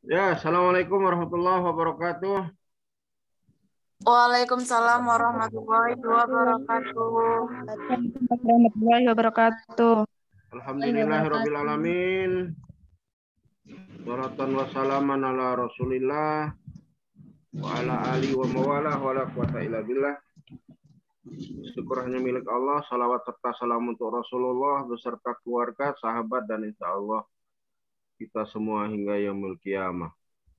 Ya, assalamualaikum warahmatullahi wabarakatuh. Waalaikumsalam warahmatullahi wabarakatuh. Warahmatullahi wabarakatuh. Alhamdulillahirabbil alamin. Shalatan wa salaman ala Rasulillah wa ala alihi wa mawalah wa la quwata illa billah. Syukur hanya milik Allah, salawat serta salam untuk Rasulullah beserta keluarga, sahabat dan insya Allah kita semua hingga yaumul qiyamah.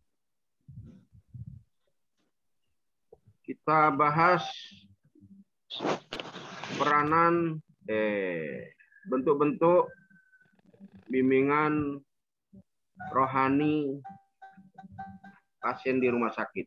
Kita bahas peranan bentuk-bentuk bimbingan rohani pasien di rumah sakit.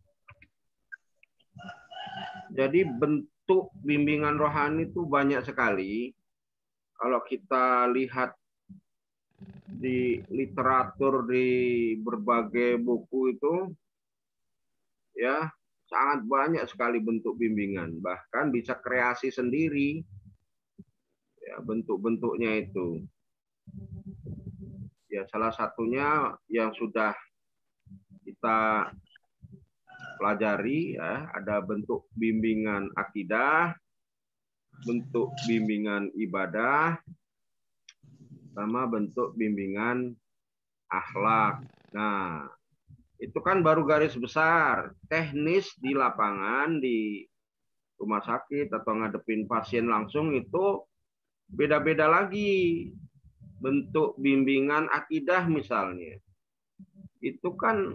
Jadi bentuk bimbingan rohani itu banyak sekali. Kalau kita lihat di literatur di berbagai buku itu ya sangat banyak sekali bentuk bimbingan, bahkan bisa kreasi sendiri ya bentuk-bentuknya itu. Ya salah satunya yang sudah kita pelajari ya, ada bentuk bimbingan akidah, bentuk bimbingan ibadah, sama bentuk bimbingan akhlak. Nah, itu kan baru garis besar. Teknis di lapangan, di rumah sakit atau ngadepin pasien langsung itu beda-beda lagi. Bentuk bimbingan akidah misalnya. Itu kan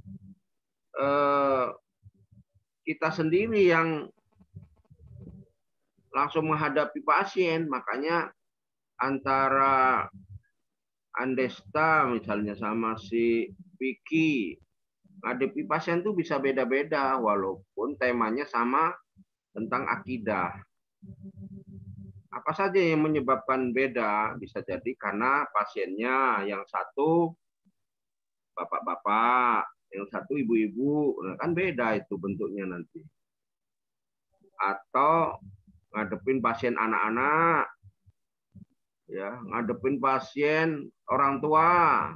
kita sendiri yang langsung menghadapi pasien. Makanya antara Andesta misalnya sama si Vicky ngadepi pasien tuh bisa beda-beda walaupun temanya sama tentang akidah. Apa saja yang menyebabkan beda? Bisa jadi karena pasiennya yang satu bapak-bapak, yang satu ibu-ibu, nah, kan beda itu bentuknya nanti. Atau ngadepin pasien anak-anak, ya ngadepin pasien orang tua,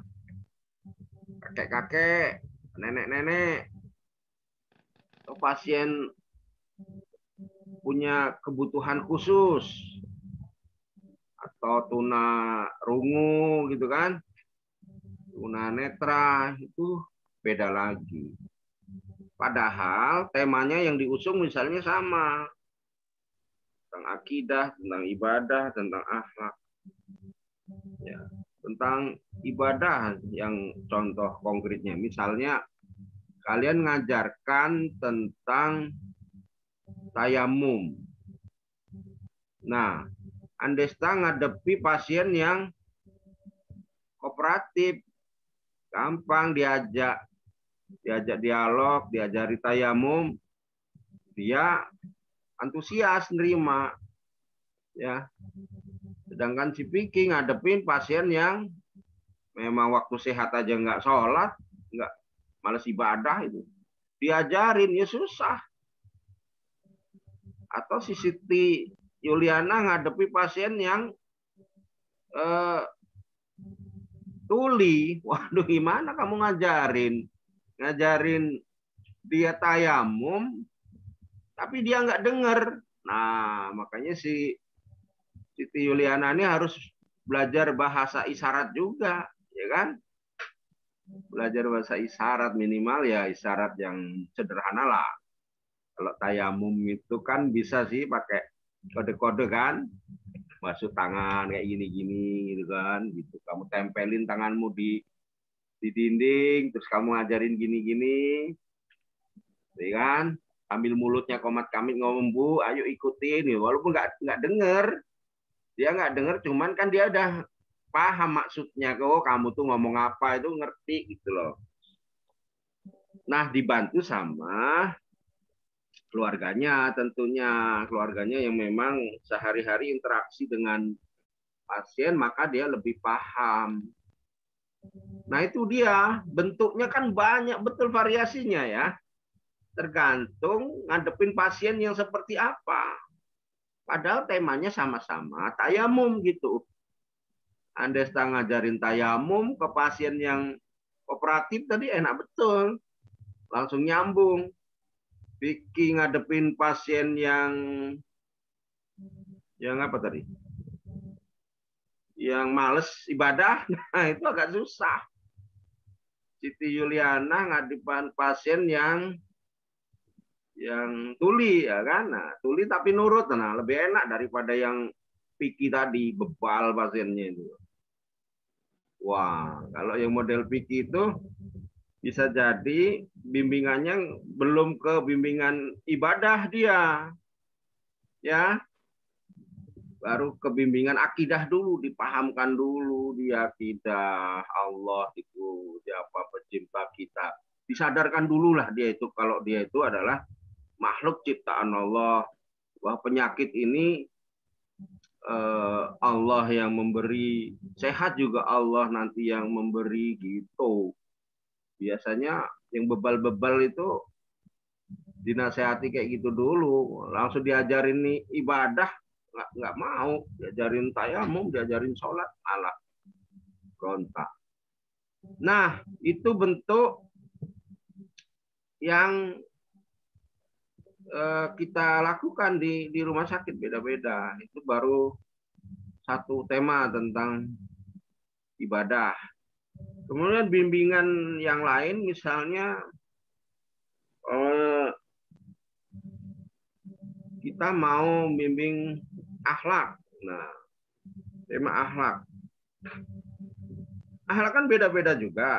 kakek-kakek, nenek-nenek, atau pasien punya kebutuhan khusus, atau tuna rungu gitu kan, tuna netra, itu beda lagi. Padahal temanya yang diusung misalnya sama, tentang akidah, tentang ibadah, tentang akhlak. Ya, tentang ibadah yang contoh konkretnya, misalnya kalian ngajarkan tentang tayamum. Nah, Andesta ngadepi pasien yang kooperatif, gampang diajak dialog, diajari tayamum, dia antusias nerima, ya. Sedangkan si Vicky ngadepin pasien yang memang waktu sehat aja nggak sholat, nggak malas ibadah itu, diajarin ya susah. Atau si Siti Yuliana ngadepi pasien yang tuli, waduh gimana kamu ngajarin dia tayamum, tapi dia nggak denger. Nah makanya si Siti Yuliana ini harus belajar bahasa isyarat juga, ya kan? Belajar bahasa isyarat minimal ya isyarat yang sederhana lah. Kalau tayamum itu kan bisa sih pakai kode-kode kan, masuk tangan kayak gini-gini gitu kan, gitu. Kamu tempelin tanganmu di dinding, terus kamu ngajarin gini-gini, ya kan? Ambil mulutnya komat kamit ngomong bu, ayo ikutin, ya. Walaupun nggak denger, dia nggak denger, cuman kan dia udah paham maksudnya, oh kamu tuh ngomong apa itu ngerti gitu loh. Nah dibantu sama keluarganya tentunya, keluarganya yang memang sehari-hari interaksi dengan pasien, maka dia lebih paham. Nah itu dia, bentuknya kan banyak betul variasinya ya. Tergantung ngadepin pasien yang seperti apa. Padahal temanya sama-sama tayamum gitu. Andesta ngajarin tayamum ke pasien yang kooperatif tadi enak betul. Langsung nyambung. Vicky ngadepin pasien yang apa tadi? Yang males ibadah, nah itu agak susah. Siti Yuliana ngadepin pasien yang tuli ya kan. Nah, tuli tapi nurut, nah lebih enak daripada yang Vicky tadi bebal pasiennya itu. Wah, kalau yang model Vicky itu bisa jadi bimbingannya belum ke bimbingan ibadah dia. Ya. Baru ke bimbingan akidah dulu, dipahamkan dulu dia akidah Allah itu siapa pencipta kita. Disadarkan dulu lah dia itu kalau dia itu adalah makhluk ciptaan Allah. Bahwa penyakit ini Allah yang memberi, sehat juga Allah nanti yang memberi gitu. Biasanya yang bebal-bebal itu dinasehati kayak gitu dulu, langsung diajarin nih ibadah nggak mau, diajarin tayamum, diajarin sholat malah berontak. Nah itu bentuk yang kita lakukan di rumah sakit beda-beda. Itu baru satu tema tentang ibadah. Kemudian bimbingan yang lain misalnya kita mau bimbing akhlak. Nah, tema akhlak. Akhlak kan beda-beda juga.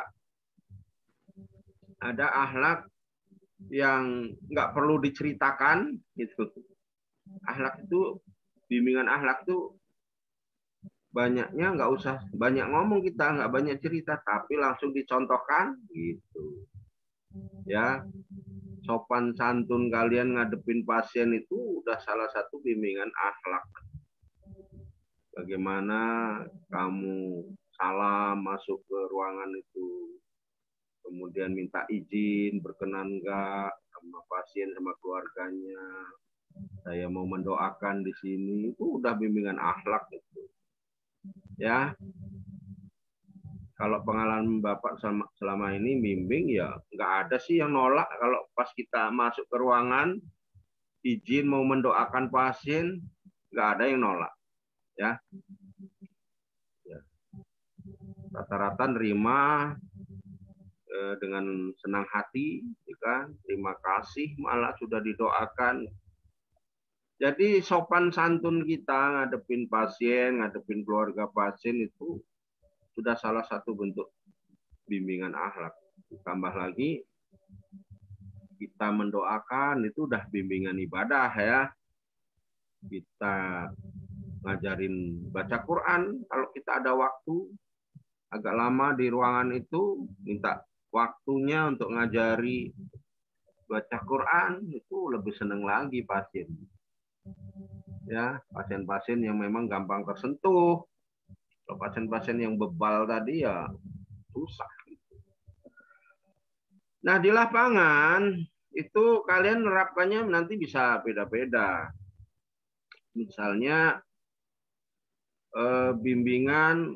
Ada akhlak yang nggak perlu diceritakan gitu. Akhlak itu, bimbingan akhlak itu banyaknya nggak usah banyak ngomong kita, nggak banyak cerita, tapi langsung dicontohkan gitu. Ya, sopan santun kalian ngadepin pasien itu udah salah satu bimbingan akhlak. Bagaimana kamu salam masuk ke ruangan itu, kemudian minta izin, berkenan enggak sama pasien sama keluarganya, saya mau mendoakan di sini, itu udah bimbingan akhlak itu. Ya, kalau pengalaman Bapak selama ini bimbing ya nggak ada sih yang nolak kalau pas kita masuk ke ruangan izin mau mendoakan pasien, nggak ada yang nolak. Ya, rata-rata nerima dengan senang hati, ya kan? Terima kasih, malah sudah didoakan. Jadi sopan santun kita ngadepin pasien, ngadepin keluarga pasien itu sudah salah satu bentuk bimbingan akhlak. Tambah lagi kita mendoakan itu udah bimbingan ibadah ya. Kita ngajarin baca Quran kalau kita ada waktu agak lama di ruangan itu, minta waktunya untuk ngajari baca Quran, itu lebih seneng lagi pasien. Ya, pasien-pasien yang memang gampang tersentuh. Kalau pasien-pasien yang bebal tadi ya susah. Nah, di lapangan itu kalian nerapkannya nanti bisa beda-beda. Misalnya bimbingan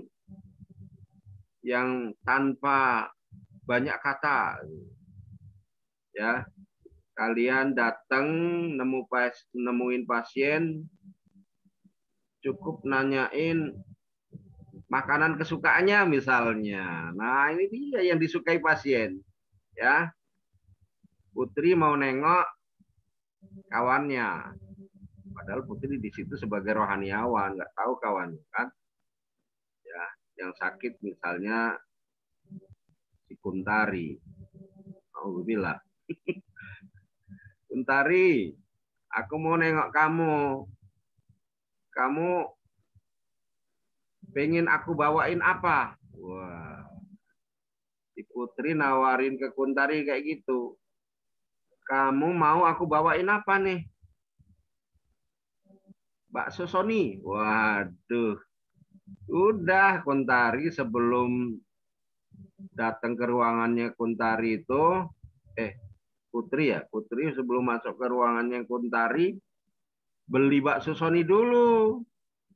yang tanpa banyak kata. Ya, kalian datang nemuin pasien, cukup nanyain makanan kesukaannya misalnya. Nah, ini dia yang disukai pasien. Ya, Putri mau nengok kawannya. Padahal Putri di situ sebagai rohaniawan, nggak tahu kawannya kan. Ya, yang sakit misalnya si Kuntari. Alhamdulillah. Kuntari, aku mau nengok kamu. Kamu pengen aku bawain apa? Wah, si Putri nawarin ke Kuntari kayak gitu. Kamu mau aku bawain apa nih? Bakso Sony. Waduh. Udah Kuntari sebelum datang ke ruangannya Kuntari itu, Putri ya, Putri sebelum masuk ke ruangannya Kuntari, beli bakso Sony dulu.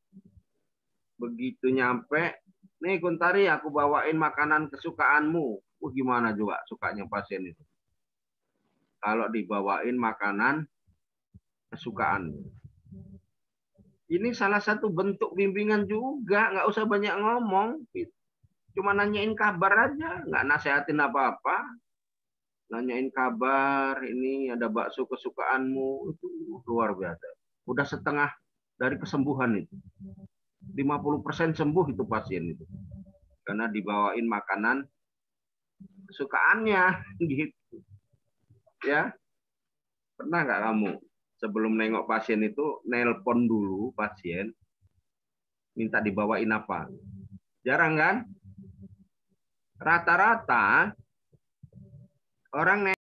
Begitu nyampe, nih Kuntari aku bawain makanan kesukaanmu. Gimana juga sukanya pasien itu. Kalau dibawain makanan kesukaan. Ini salah satu bentuk bimbingan juga, nggak usah banyak ngomong. Cuma nanyain kabar aja, nggak nasehatin apa-apa. Nanyain kabar, ini ada bakso kesukaanmu, itu luar biasa. Udah setengah dari kesembuhan itu. 50% sembuh itu pasien itu. Karena dibawain makanan kesukaannya gitu. Ya. Pernah nggak kamu sebelum nengok pasien itu nelpon dulu pasien minta dibawain apa? Jarang kan? Rata-rata orang